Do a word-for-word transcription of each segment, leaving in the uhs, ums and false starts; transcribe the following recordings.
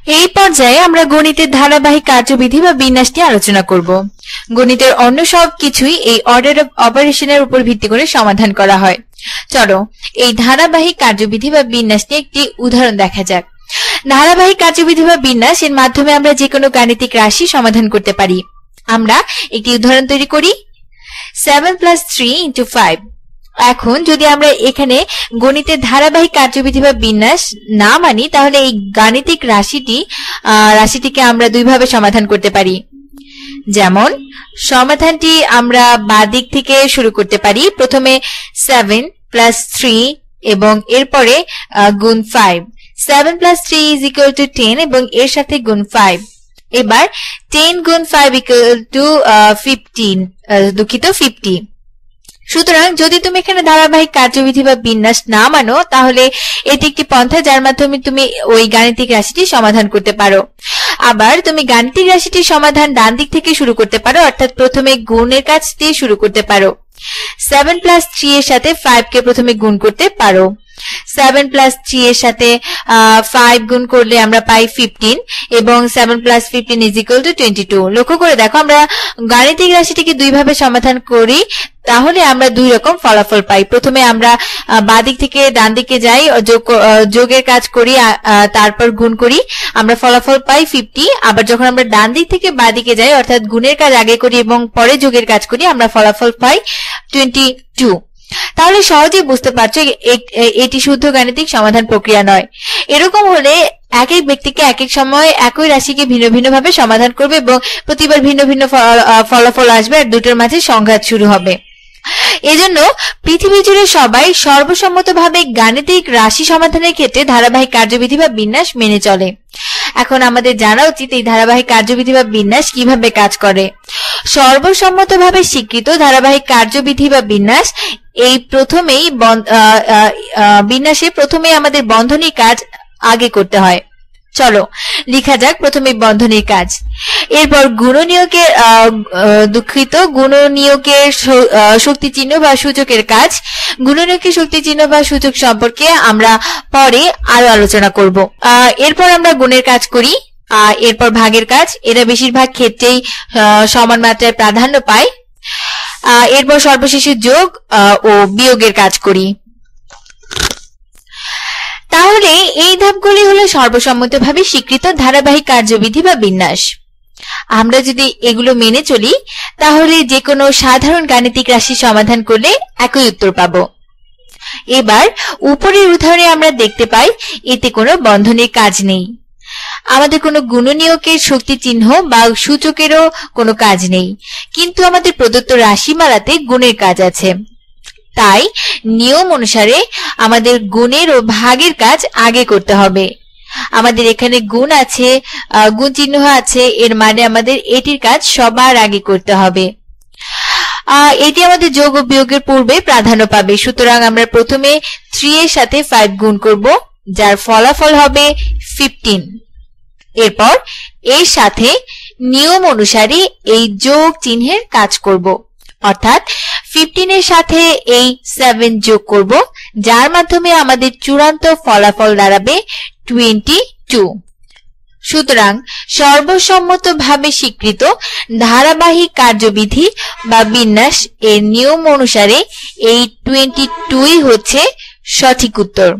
এই পর্যায়ে আমরা গণিতের ধারাবাহিক কার্যবিধি বা বিন্যাস নিয়ে আলোচনা করব। গণিতের অন্য সব কিছুই এই অর্ডার অফ অপারেশনের উপর ভিত্তি করে সমাধান করা হয়। চলো এই ধারাবাহিক কার্যবিধি বা বিন্যাস নিয়ে একটি উদাহরণ দেখা যাক। ধারাবাহিক কার্যবিধি বা বিন্যাস এর মাধ্যমে আমরা যে কোনো গাণিতিক রাশি সমাধান করতে পারি। আমরা একটি উদাহরণ তৈরি করি। Seven plus three into five. এখন যদি আমরা এখানে গণিতের ধারাবাহিক কার্যবিধি বা বিন্যাস না মানি, তাহলে এই গাণিতিক রাশিটি রাশিটিকে আমরা দুইভাবে সমাধান করতে পারি। যেমন সমাধানটি আমরা বাঁ দিক থেকে শুরু করতে পারি। প্রথমে সেভেন প্লাস থ্রি এবং এরপরে গুণ five. Seven plus three is equal to ten এবং এর সাথে গুণ ফাইভ। এবার টেন গুণ ফাইভ ইকুয়াল টু ফিফটিন, দুঃখিত ফিফটি। সুতরাং যদি তুমি এখানে ধারাবাহিক কার্যবিধি বা বিন্যাস না মানো, তাহলে এটি একটি পন্থা যার মাধ্যমে তুমি ওই গাণিতিক রাশিটি সমাধান করতে পারো। আবার তুমি গাণিতিক রাশিটির সমাধান ডান দিক থেকে শুরু করতে পারো, অর্থাৎ প্রথমে গুণের কাজ দিয়ে শুরু করতে পারো। সেভেন প্লাস থ্রি এর সাথে ফাইভ কে প্রথমে গুণ করতে পারো। সেভেন প্লাস থ্রি এর সাথে ফাইভ গুণ করলে আমরা পাই ফিফটিন এবং seven plus fifteen is equal to twenty two. লক্ষ্য করে দেখো, আমরা গাণিতিক রাশিটিকে দুইভাবে সমাধান করি, তাহলে আমরা দুই রকম ফলাফল পাই। প্রথমে আমরা বাঁ দিক থেকে ডান দিকে যাই, যোগের কাজ করি, তারপর গুণ করি, আমরা ফলাফল পাই ফিফটি। আবার যখন আমরা ডান দিক থেকে বাঁ দিকে যাই, অর্থাৎ গুণের কাজ আগে করি এবং পরে যোগের কাজ করি, আমরা ফলাফল পাই টোয়েন্টি টু। তাহলে সহজেই বুঝতে পারছো এটি শুদ্ধ গাণিতিক সমাধান প্রক্রিয়া নয়। এরকম হলে এক এক ব্যক্তিকে এক এক সময় একই রাশিকে ভিন্ন ভিন্ন ভাবে সমাধান করবে এবং প্রতিবার ভিন্ন ভিন্ন ফলাফল আসবে আর দুটোর মাঝে সংঘাত শুরু হবে। এজন্য পৃথিবী জুড়ে সবাই সর্বসম্মতভাবে গাণিতিক রাশি সমাধানের ক্ষেত্রে ধারাবাহিক কার্যবিধি বা বিন্যাস মেনে চলে। এখন আমাদের জানা উচিত এই ধারাবাহিক কার্যবিধি বা বিন্যাস কিভাবে কাজ করে। সর্বসম্মতভাবে স্বীকৃত ধারাবাহিক কার্যবিধি বা বিন্যাস এই প্রথমেই বিন্যাসে প্রথমেই আমাদের বন্ধনীর কাজ আগে করতে হয়। চলো লিখা যাক প্রথমে বন্ধনীর কাজ, এরপর গুণনীয়কের দুঃখিত গুণনীয়কের শক্তি চিহ্ন বা সূচকের কাজ। গুণনীয়কের শক্তি চিহ্ন বা সূচক সম্পর্কে আমরা পরে আরো আলোচনা করব। এরপর আমরা গুণের কাজ করি, এরপর ভাগের কাজ। এরা বেশিরভাগ ক্ষেত্রেই সমান মাত্রায় প্রাধান্য পায়। এরপর সর্বশেষে যোগ ও বিয়োগের কাজ করি। তাহলে এই ধাপগুলি হলো সর্বসম্মতভাবে স্বীকৃত ধারাবাহিক কার্যবিধি বা বিন্যাস। আমরা যদি এগুলো মেনে চলি, তাহলে যে কোনো সাধারণ গাণিতিক রাশি সমাধান করলে একই উত্তর পাবো। এবার উপরের উদাহরণে আমরা দেখতে পাই এতে কোনো বন্ধনীর কাজ নেই, আমাদের কোনো গুণনীয়কের শক্তি চিহ্ন বা সূচকেরও কোনো কাজ নেই, কিন্তু আমাদের প্রদত্ত রাশিমালাতে গুণের কাজ আছে। তাই নিয়ম অনুসারে আমাদের গুণের ও ভাগের কাজ আগে করতে হবে। আমাদের এখানে গুণ আছে, গুণ চিহ্ন আছে, এর মানে আমাদের এটির কাজ সবার আগে করতে হবে। আহ এটি আমাদের যোগ ও বিয়োগের পূর্বে প্রাধান্য পাবে। সুতরাং আমরা প্রথমে থ্রি এর সাথে ফাইভ গুণ করব, যার ফলাফল হবে ফিফটিন। এরপর এর সাথে নিয়ম অনুসারে এই যোগ চিহ্নের কাজ করব, অর্থাৎ ফিফটিন এর সাথে এই সেভেন যোগ করব, যার মাধ্যমে আমাদের চূড়ান্ত ফলাফল দাঁড়াবে টোয়েন্টি টু। সুতরাং সর্বসম্মতভাবে স্বীকৃত ধারাবাহিক কার্যবিধি বা বিন্যাস এর নিয়ম অনুসারে এই টোয়েন্টি টুই হচ্ছে সঠিক উত্তর।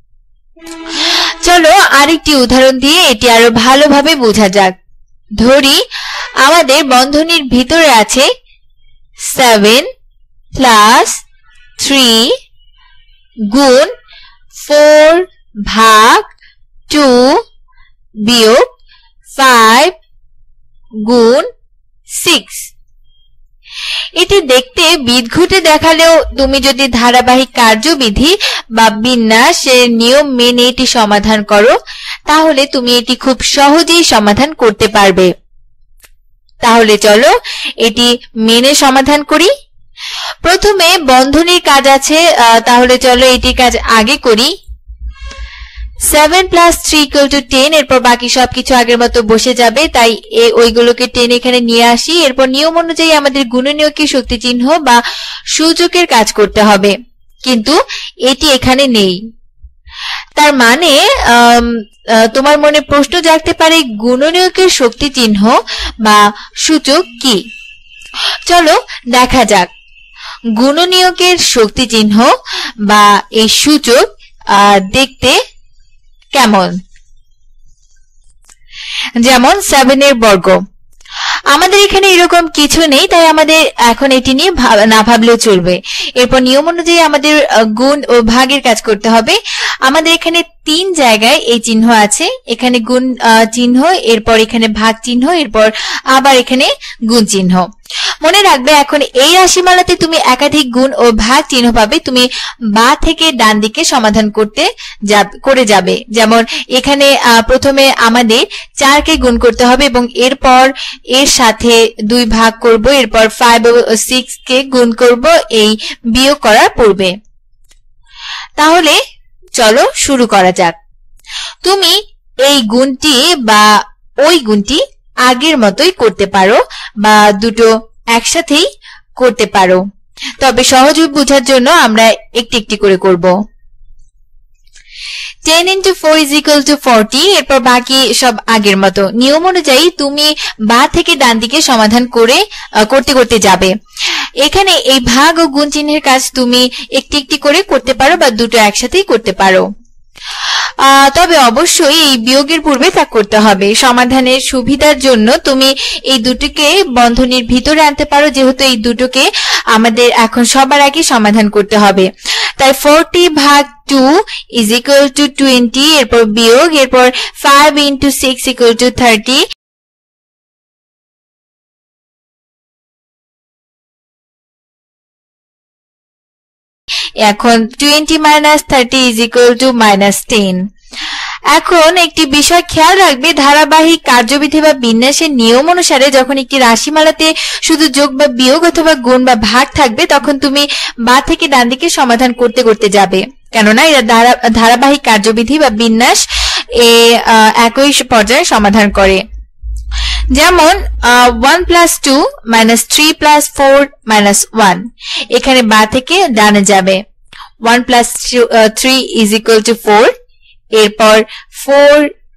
চলো আরেকটি উদাহরণ দিয়ে এটি আরো ভালোভাবে বোঝা যাক। ধরি আমাদের বন্ধনীর ভিতরে আছে সেভেন প্লাস থ্রি গুণ ফোর ভাগ টু বিয়োগ ফাইভ গুণ সিক্স। এটি দেখতে বিদঘুটে দেখালেও তুমি যদি ধারাবাহিক কার্যবিধি বা বিন্যাসের নিয়ম মেনে এটি সমাধান করো, তাহলে তুমি এটি খুব সহজেই সমাধান করতে পারবে। তাহলে চলো এটি মেনে সমাধান করি। প্রথমে বন্ধনীর কাজ আছে, তাহলে চলো এটির কাজ আগে করি। Seven plus three equal to ten, এরপর বাকি সবকিছু আগের মতো বসে যাবে, তাই ওইগুলোকে টেন এখানে নিয়ে আসি। এরপর নিয়ম অনুযায়ী আমাদের গুণনীয়কের শক্তি চিহ্ন বা সূচকের কাজ করতে হবে, কিন্তু এটি এখানে নেই। তাই তার মানে তোমার মনে প্রশ্ন জাগতে পারে গুণনীয়কের শক্তি চিহ্ন বা সূচক কি। চলো দেখা যাক গুণনীয়কের শক্তি চিহ্ন বা এই সূচক দেখতে কেমন। যেমন সেভেন এর বর্গ, আমাদের এখানে এরকম কিছু নেই, তাই আমাদের এখন এটি নিয়ে না ভাবলেও চলবে। এরপর নিয়ম অনুযায়ী আমাদের গুণ ও ভাগের কাজ করতে হবে। আমাদের এখানে তিন জায়গায় এই চিহ্ন আছে, এখানে গুণ চিহ্ন, এরপর এখানে ভাগ চিহ্ন, এরপর আবার এখানে গুণ চিহ্ন। মনে রাখবে এখন এই রাশিমালাতে তুমি একাধিক গুণ ও ভাগ চিহ্ন পাবে, তুমি বাঁ থেকে ডান দিকে সমাধান করতে করে যাবে। যেমন এখানে প্রথমে আমাদের চারকে গুণ করতে হবে এবং এরপর এর সাথে দুই ভাগ করব, এরপর ফাইভ ও সিক্স কে গুণ করব এই বিয়োগ করার পূর্বে। তাহলে চলো শুরু করা যাক। তুমি এই গুণটি বা ওই গুণটি আগের মতোই করতে পারো বা দুটো একসাথেই করতে পারো, তবে সহজ বোঝার জন্য আমরা একটি একটি করে করব। Ten into four is equal to forty, এরপর বাকি সব আগের মতো। নিয়ম অনুযায়ী তুমি বাঁ থেকে ডান দিকে সমাধান করে করতে করতে যাবে। এখানে এই ভাগ ও গুণ চিহ্নের কাজ তুমি একটি একটি করে করতে পারো বা দুটো একসাথেই করতে পারো, তবে অবশ্যই এই বিয়োগের পূর্বে তা করতে হবে। সমাধানের সুবিধার জন্য তুমি এই দুটোকে বন্ধনীর ভিতরে আনতে পারো, যেহেতু এই দুটোকে আমাদের এখন সবার আগে সমাধান করতে হবে। তাই ফোরটি ভাগ two is equal to twenty, এরপর বিয়োগ, এরপর five into six equal to thirty, এখন twenty minus thirty is equal to minus ten. এখন একটি বিষয় খেয়াল রাখবে, ধারাবাহিক কার্যবিধি বা বিন্যাসের নিয়ম অনুসারে যখন একটি রাশিমালাতে শুধু যোগ বা বিয়োগ অথবা গুণ বা ভাগ থাকবে, তখন তুমি বাঁ থেকে ডান দিকে সমাধান করতে করতে যাবে, কেননা এরা ধারাবাহিক কার্যবিধি বা বিন্যাস এ একই পর্যায়ে সমাধান করে। যেমন one plus two minus three plus four minus one, এখানে বাঁ থেকে ডানে যাবে। One plus three is equal to four, এরপর ফোর,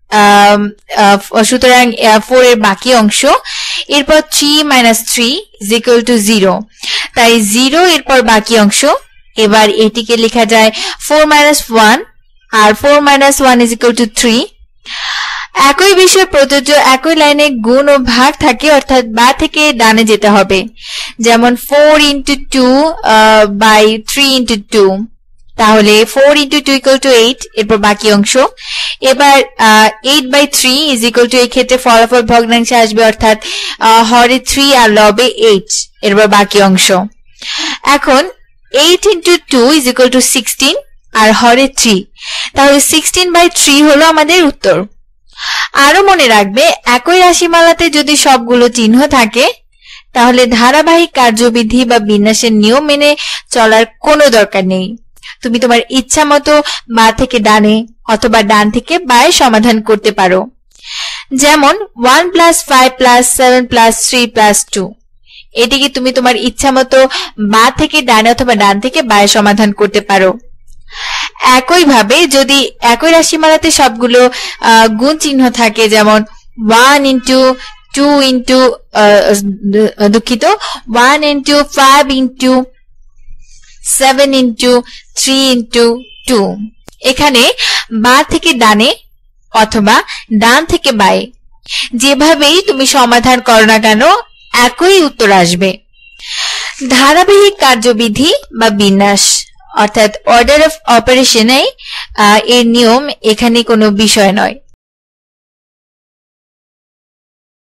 সুতরাং ফোর এর বাকি অংশ, এরপর three minus three is equal to zero, তাই জিরো এরপর বাকি অংশ। এবার এটিকে লেখা যায় ফোর মাইনাস ওয়ান, আর four minus one is equal to three. একই বিষয় প্রযোজ্য একই লাইনে গুণ ও ভাগ থাকে, অর্থাৎ বাঁ থেকে ডানে যেতে হবে। যেমন four into two by three into two, তাহলে four into two equal to eight, এরপর বাকি অংশ। এবার eight by three is equal to, এই ক্ষেত্রে ফলাফল ভগ্নাংশে আসবে, অর্থাৎ হরে থ্রি আর লবে এইট, এরপর বাকি অংশ। এখন eight into two is equal to sixteen আর হরে থ্রি, তাহলে সিক্সটিন বাই থ্রি হলো আমাদের উত্তর। আরো মনে রাখবে, একই রাশিমালাতে যদি সবগুলো চিহ্ন থাকে তাহলে ধারাবাহিক কার্যবিধি বা বিন্যাসের নিয়ম মেনে চলার কোনো দরকার নেই। তুমি তোমার ইচ্ছা মতো বাঁ থেকে ডানে অথবা ডান থেকে বাঁয়ে সমাধান করতে পারো। যেমন one plus five plus seven plus three plus two, এটিকে তুমি তোমার ইচ্ছা মতো বাঁ থেকে ডানে অথবা ডান থেকে বাঁয়ে সমাধান করতে পারো। একইভাবে যদি একই রাশিমালাতে সবগুলো গুণ চিহ্ন থাকে, যেমন ওয়ান ইন্টু টু ইন্টু দুঃখিত one into five into seven into three into two, এখানে বাঁ থেকে ডানে অথবা ডান থেকে বাঁয়ে যেভাবেই তুমি সমাধান করো না কেন একই উত্তর আসবে। ধারাবাহিক কার্যবিধি বা বিন্যাস অর্থাৎ অর্ডার অফ অপারেশনে এর নিয়ম এখানে কোনো বিষয় নয়।